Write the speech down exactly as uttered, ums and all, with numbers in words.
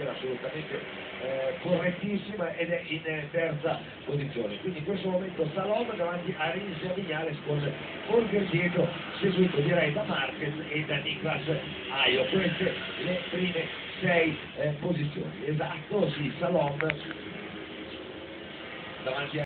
maniera assolutamente eh, correttissima ed è in eh, terza posizione. Quindi in questo momento Salom davanti a Rinsia Vignales con Borger dietro, seguito direi da Marquez e da Niklas Ajo. Queste le prime sei eh, posizioni. Esatto, sì, Salom davanti a